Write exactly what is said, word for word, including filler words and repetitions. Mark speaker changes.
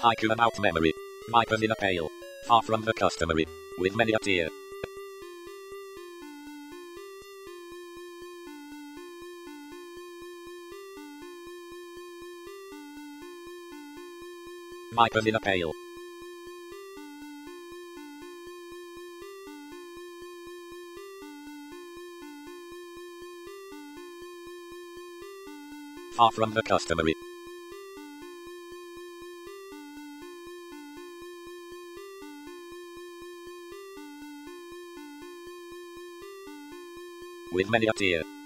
Speaker 1: Haiku about memory. Vipers in a pail. Far from the customary. With many a tear. Vipers in a pail. Far from the customary. With many a tear.